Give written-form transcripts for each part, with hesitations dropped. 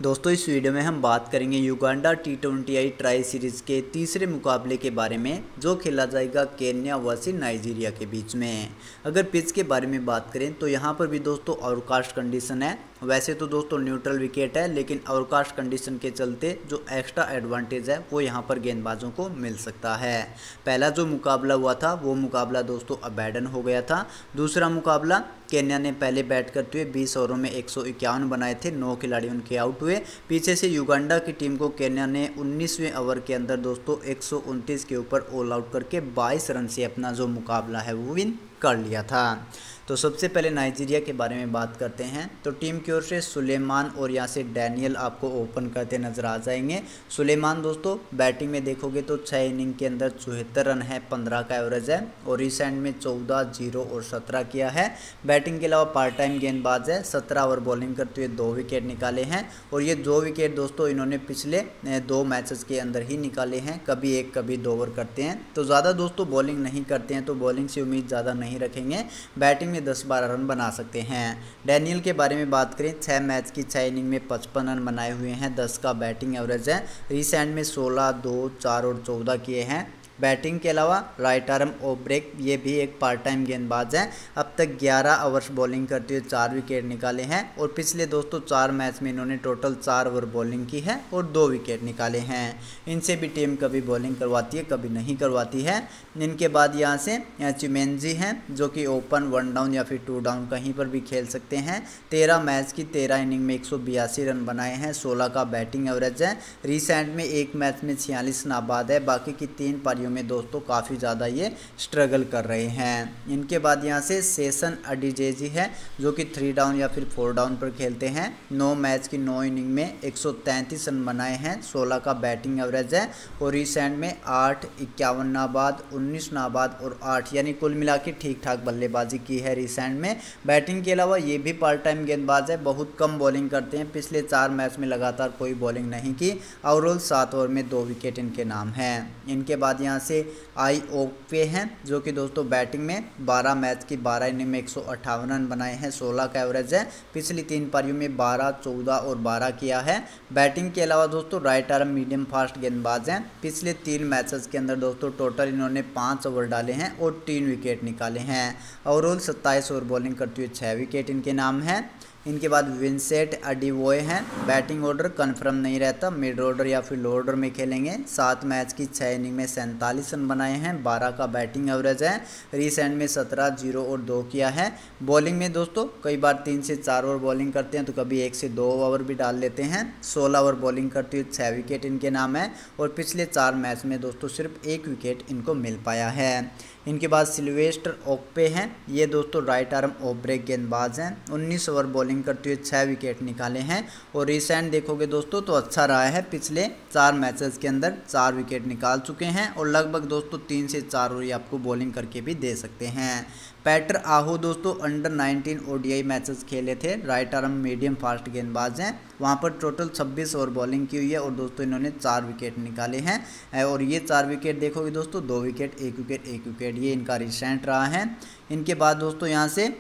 दोस्तों इस वीडियो में हम बात करेंगे युगांडा T20I ट्राई सीरीज़ के तीसरे मुकाबले के बारे में जो खेला जाएगा केन्या वर्सेस नाइजीरिया के बीच में। अगर पिच के बारे में बात करें तो यहाँ पर भी दोस्तों आउटकास्ट कंडीशन है। वैसे तो दोस्तों न्यूट्रल विकेट है, लेकिन आउटकास्ट कंडीशन के चलते जो एक्स्ट्रा एडवांटेज है वो यहाँ पर गेंदबाजों को मिल सकता है। पहला जो मुकाबला हुआ था वो मुकाबला दोस्तों अबैडन हो गया था। दूसरा मुकाबला केन्या ने पहले बैट करते हुए 20 ओवरों में 151 बनाए थे, 9 खिलाड़ी उनके आउट हुए। पीछे से युगांडा की टीम को केन्या ने 19वें ओवर के अंदर दोस्तों 129 के ऊपर ऑल आउट करके 22 रन से अपना जो मुकाबला है वो विन कर लिया था। तो सबसे पहले नाइजीरिया के बारे में बात करते हैं। तो टीम की ओर से सुलेमान और यहाँ से डैनियल आपको ओपन करते नजर आ जाएंगे। सुलेमान दोस्तों बैटिंग में देखोगे तो 6 इनिंग के अंदर 74 रन है, 15 का एवरेज है और रिसेंट में 14, 0 और 17 किया है। बैटिंग के अलावा पार्ट टाइम गेंदबाज है, 17 ओवर बॉलिंग करते हुए 2 विकेट निकाले हैं और ये 2 विकेट दोस्तों इन्होंने पिछले 2 मैचेस के अंदर ही निकाले हैं। कभी 1 कभी 2 ओवर करते हैं, तो ज़्यादा दोस्तों बॉलिंग नहीं करते हैं, तो बॉलिंग से उम्मीद ज़्यादा नहीं रखेंगे। बैटिंग में 10-12 रन बना सकते हैं। डैनियल के बारे में बात करें, 6 मैच की 6 इनिंग में 55 रन बनाए हुए हैं, 10 का बैटिंग एवरेज है। रिसेंट में 16, 2, 4 और 14 किए हैं। बैटिंग के अलावा राइट आर्म ऑफ ब्रेक ये भी एक पार्ट टाइम गेंदबाज है। अब तक 11 ओवर्स बॉलिंग करते हुए 4 विकेट निकाले हैं और पिछले दोस्तों 4 मैच में इन्होंने टोटल 4 ओवर बॉलिंग की है और 2 विकेट निकाले हैं। इनसे भी टीम कभी बॉलिंग करवाती है, कभी नहीं करवाती है। इनके बाद यहाँ से चिमेंजी हैं जो कि ओपन 1 डाउन या फिर 2 डाउन कहीं पर भी खेल सकते हैं। 13 मैच की 13 इनिंग में 182 रन बनाए हैं, 16 का बैटिंग एवरेज है। रिसेंट में 1 मैच में 46 नाबाद है, बाकी की 3 पारियों में दोस्तों काफ़ी ज़्यादा ये स्ट्रगल कर रहे हैं। इनके बाद यहाँ से सेशन अडीजेजी है जो कि 3 डाउन या फिर 4 डाउन पर खेलते हैं। 9 मैच की 9 इनिंग में 133 रन बनाए हैं, 16 का बैटिंग एवरेज है और रिसेंट में 8, 51 नाबाद, 19 नाबाद और 8 यानी कुल मिला के ठीक ठाक बल्लेबाजी की है रिसेंट में। बैटिंग के अलावा ये भी पार्ट टाइम गेंदबाज है, बहुत कम बॉलिंग करते हैं, पिछले 4 मैच में लगातार कोई बॉलिंग नहीं की। ओवरऑल 7 ओवर में 2 विकेट इनके नाम हैं। इनके बाद यहाँ से आईओपे हैं जो कि दोस्तों बैटिंग में 12 मैच की 12 इनिंग में 158 रन बनाए हैं, 16 का एवरेज है। पिछली 3 पारियों में 12, 14 और 12 किया है। बैटिंग के अलावा दोस्तों राइट आर्म मीडियम फास्ट गेंदबाज हैं। पिछले 3 मैचेस के अंदर दोस्तों टोटल इन्होंने 5 ओवर डाले हैं और 3 विकेट निकाले हैं। ओवरऑल 27 ओवर बॉलिंग करते हुए 6 विकेट इनके नाम हैं। इनके बाद विंसेंट अडीवोए हैं। बैटिंग ऑर्डर कंफर्म नहीं रहता, मिड ऑर्डर या फिर लो ऑर्डर में खेलेंगे। 7 मैच की 6 इनिंग में 47 रन बनाए हैं, 12 का बैटिंग एवरेज है। रिसेंट में 17, 0 और 2 किया है। बॉलिंग में दोस्तों कई बार 3 से 4 ओवर बॉलिंग करते हैं, तो कभी 1 से 2 ओवर भी डाल लेते हैं। 16 ओवर बॉलिंग करते हुए 6 विकेट इनके नाम है और पिछले 4 मैच में दोस्तों सिर्फ 1 विकेट इनको मिल पाया है। इनके बाद सिल्वेस्टर ओक्पे हैं, ये दोस्तों राइट आर्म ऑफ ब्रेक गेंदबाज हैं। 19 ओवर बॉलिंग करते हुए 6 विकेट निकाले हैं और रिसेंट देखोगे दोस्तों तो अच्छा रहा है, पिछले 4 मैचेस के अंदर 4 विकेट निकाल चुके हैं और लगभग दोस्तों 3 से 4 ओवर आपको बॉलिंग करके भी दे सकते हैं। पैटर आहू दोस्तों अंडर 19 ओडीआई मैचेस खेले थे, राइट आर्म मीडियम फास्ट गेंदबाज हैं। वहां पर टोटल 26 ओवर बॉलिंग की हुई है और दोस्तों इन्होंने 4 विकेट निकाले हैं और ये 4 विकेट देखोगे दोस्तों 2 विकेट 1 विकेट 1 विकेट ये इनका रिसेंट रहा है। इनके बाद दोस्तों यहाँ से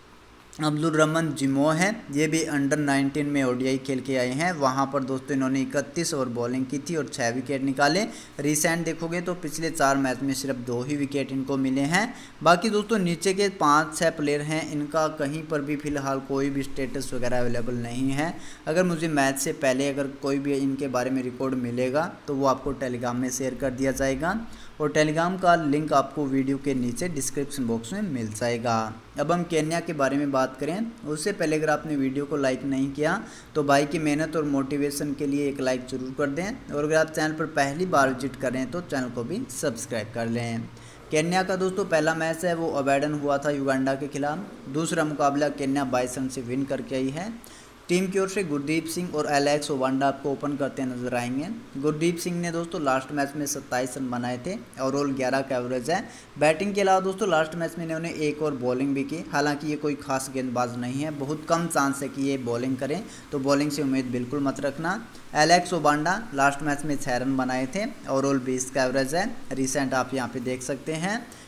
अब्दुल रहमान जिमो हैं, ये भी अंडर 19 में ओडीआई खेल के आए हैं। वहाँ पर दोस्तों इन्होंने 31 ओवर बॉलिंग की थी और 6 विकेट निकाले। रिसेंट देखोगे तो पिछले 4 मैच में सिर्फ 2 ही विकेट इनको मिले हैं। बाकी दोस्तों नीचे के 5-6 प्लेयर हैं, इनका कहीं पर भी फिलहाल कोई भी स्टेटस वगैरह अवेलेबल नहीं है। अगर मुझे मैच से पहले अगर कोई भी इनके बारे में रिकॉर्ड मिलेगा तो वो आपको टेलीग्राम में शेयर कर दिया जाएगा और टेलीग्राम का लिंक आपको वीडियो के नीचे डिस्क्रिप्शन बॉक्स में मिल जाएगा। अब हम केन्या के बारे में बात करें उससे पहले अगर आपने वीडियो को लाइक नहीं किया तो भाई की मेहनत और मोटिवेशन के लिए एक लाइक ज़रूर कर दें और अगर आप चैनल पर पहली बार विजिट कर रहे हैं तो चैनल को भी सब्सक्राइब कर लें। केन्या का दोस्तों पहला मैच है वो अबैडन हुआ था युगांडा के खिलाफ। दूसरा मुकाबला केन्या 22 रन से विन करके आई है। टीम की ओर से गुरदीप सिंह और एलेक्स ओवांडा आपको ओपन करते नजर आएंगे। गुरदीप सिंह ने दोस्तों लास्ट मैच में 27 रन बनाए थे और ओवरऑल 11 का एवरेज है। बैटिंग के अलावा दोस्तों लास्ट मैच में इन्होंने 1 और बॉलिंग भी की, हालांकि ये कोई खास गेंदबाज नहीं है, बहुत कम चांस है कि ये बॉलिंग करें, तो बॉलिंग से उम्मीद बिल्कुल मत रखना। एलेक्स ओवांडा लास्ट मैच में 6 रन बनाए थे, ओवरऑल 20 का एवरेज है। रिसेंट आप यहाँ पे देख सकते हैं।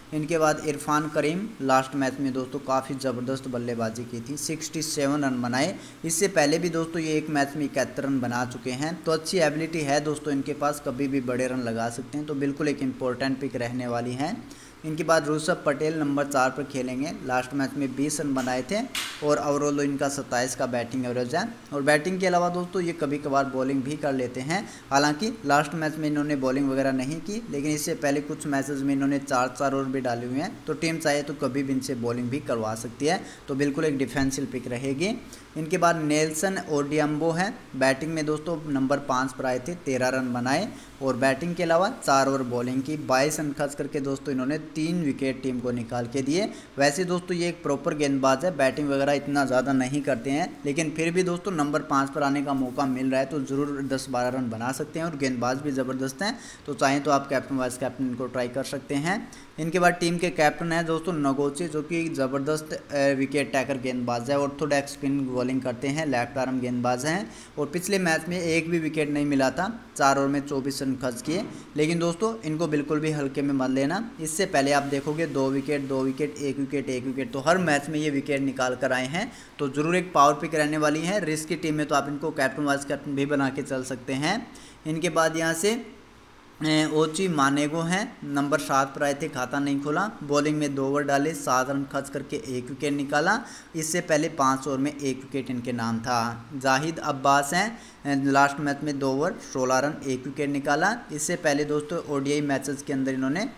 इनके बाद इरफान करीम लास्ट मैच में दोस्तों काफ़ी ज़बरदस्त बल्लेबाजी की थी, 67 रन बनाए। इससे पहले भी दोस्तों ये एक मैच में 71 रन बना चुके हैं, तो अच्छी एबिलिटी है दोस्तों इनके पास, कभी भी बड़े रन लगा सकते हैं, तो बिल्कुल एक इम्पोर्टेंट पिक रहने वाली है। इनके बाद ऋषभ पटेल नंबर 4 पर खेलेंगे। लास्ट मैच में 20 रन बनाए थे और ओवरऑल इनका 27 का बैटिंग एवरेज है। और बैटिंग के अलावा दोस्तों ये कभी कभार बॉलिंग भी कर लेते हैं, हालांकि लास्ट मैच में इन्होंने बॉलिंग वगैरह नहीं की, लेकिन इससे पहले कुछ मैचेस में इन्होंने 4 ओवर भी डाले हुए हैं, तो टीम चाहे तो कभी भी इनसे बॉलिंग भी करवा सकती है, तो बिल्कुल एक डिफेंसिव पिक रहेगी। इनके बाद नेल्सन ओडियम्बो हैं, बैटिंग में दोस्तों नंबर 5 पर आए थे, 13 रन बनाए और बैटिंग के अलावा 4 ओवर बॉलिंग की, 22 रन खर्च करके दोस्तों इन्होंने 3 विकेट टीम को निकाल के दिए। वैसे दोस्तों ये एक प्रॉपर गेंदबाज है, बैटिंग वगैरह इतना ज़्यादा नहीं करते हैं, लेकिन फिर भी दोस्तों नंबर 5 पर आने का मौका मिल रहा है तो ज़रूर 10-12 रन बना सकते हैं और गेंदबाज भी ज़बरदस्त हैं, तो चाहें तो आप कैप्टन वाइस कैप्टन इनको ट्राई कर सकते हैं। इनके बाद टीम के कैप्टन है दोस्तों नगोचे, जो कि ज़बरदस्त विकेट टैकर गेंदबाज है, ऑर्थोडॉक्स स्पिन बॉलिंग करते हैं, लेफ्ट आर्म गेंदबाज हैं और पिछले मैच में एक भी विकेट नहीं मिला था, 4 ओवर में 24 रन खर्च किए। लेकिन दोस्तों इनको बिल्कुल भी हल्के में मत लेना, इससे पहले आप देखोगे 2 विकेट 2 विकेट 1 विकेट 1 विकेट, तो हर मैच में ये विकेट निकाल कर आए हैं, तो ज़रूर एक पावर पिक रहने वाली है। रिस्क की टीम में तो आप इनको कैप्टन वाइस कैप्टन भी बना के चल सकते हैं। इनके बाद यहाँ से ओची मानेगो हैं, नंबर 7 पर आए थे, खाता नहीं खोला, बॉलिंग में 2 ओवर डाले, 7 रन खर्च करके 1 विकेट निकाला। इससे पहले 5 ओवर में 1 विकेट इनके नाम था। जाहिद अब्बास हैं, लास्ट मैच में 2 ओवर 16 रन 1 विकेट निकाला। इससे पहले दोस्तों ओडीआई मैचेस के अंदर इन्होंने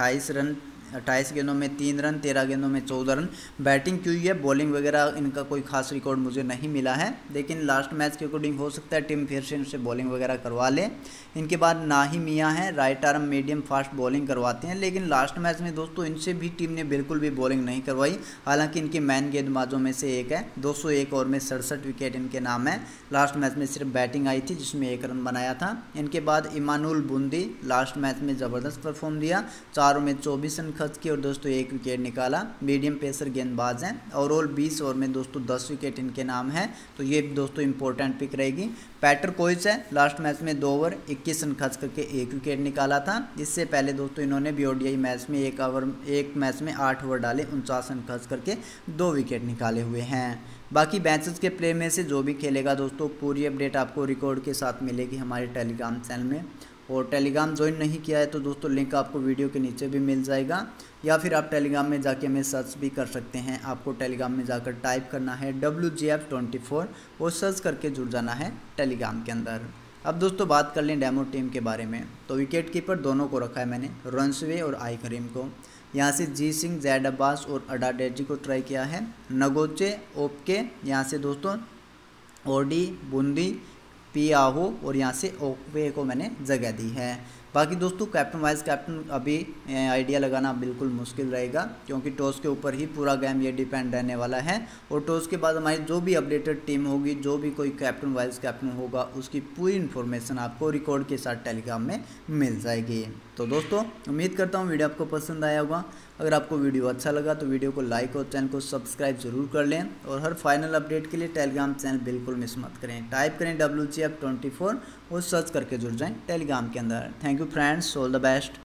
28 गेंदों में 3 रन, 13 गेंदों में 14 रन बैटिंग की हुई है। बॉलिंग वगैरह इनका कोई खास रिकॉर्ड मुझे नहीं मिला है, लेकिन लास्ट मैच के अकॉर्डिंग हो सकता है टीम फिर से इनसे बॉलिंग वगैरह करवा ले। इनके बाद नाही मियाँ हैं, right arm medium fast bowling करवाते हैं, लेकिन लास्ट मैच में दोस्तों इनसे भी टीम ने बिल्कुल भी बॉलिंग नहीं करवाई, हालांकि इनके मैन गेंदबाजों में से एक है। 201 ओवर में 67 विकेट इनके नाम है। लास्ट मैच में सिर्फ बैटिंग आई थी जिसमें 1 रन बनाया था। इनके बाद इमानुल बुंदी लास्ट मैच में ज़बरदस्त परफॉर्म दिया, 4 ओवर में 24 रन खर्च किए और दोस्तों 1 विकेट निकाला। मीडियम पेसर गेंदबाज हैं, ओवरऑल 20 ओवर में दोस्तों 10 विकेट इनके नाम है, तो ये दोस्तों इंपॉर्टेंट पिक रहेगी। पैटर कोइस है, लास्ट मैच में 2 ओवर 21 रन खर्च करके 1 विकेट निकाला था। इससे पहले दोस्तों इन्होंने भी ओडीआई मैच में एक मैच में 8 ओवर डाले, 49 रन खर्च करके 2 विकेट निकाले हुए हैं। बाकी मैचेस के प्ले में से जो भी खेलेगा दोस्तों पूरी अपडेट आपको रिकॉर्ड के साथ मिलेगी हमारे टेलीग्राम चैनल में, और टेलीग्राम ज्वाइन नहीं किया है तो दोस्तों लिंक आपको वीडियो के नीचे भी मिल जाएगा, या फिर आप टेलीग्राम में जाके हमें सर्च भी कर सकते हैं। आपको टेलीग्राम में जाकर टाइप करना है WGF24 और सर्च करके जुड़ जाना है टेलीग्राम के अंदर। अब दोस्तों बात कर लें डेमो टीम के बारे में, तो विकेट कीपर दोनों को रखा है मैंने, रनसवे और आई करीम को। यहाँ से जी सिंह, जैड अब्बास और अडाडेजी को ट्राई किया है। नगोचे ओपके, यहाँ से दोस्तों ओडी बुंदी पी आहू और यहाँ से ओकवे को मैंने जगह दी है। बाकी दोस्तों कैप्टन वाइस कैप्टन अभी आइडिया लगाना बिल्कुल मुश्किल रहेगा, क्योंकि टॉस के ऊपर ही पूरा गेम ये डिपेंड रहने वाला है, और टॉस के बाद हमारी जो भी अपडेटेड टीम होगी, जो भी कोई कैप्टन वाइस कैप्टन होगा, उसकी पूरी इन्फॉर्मेशन आपको रिकॉर्ड के साथ टेलीग्राम में मिल जाएगी। तो दोस्तों उम्मीद करता हूँ वीडियो आपको पसंद आया होगा। अगर आपको वीडियो अच्छा लगा तो वीडियो को लाइक और चैनल को सब्सक्राइब जरूर कर लें, और हर फाइनल अपडेट के लिए टेलीग्राम चैनल बिल्कुल मिस मत करें। टाइप करें WGF24 और सर्च करके जुड़ जाएं टेलीग्राम के अंदर। Thank you friends, all the best.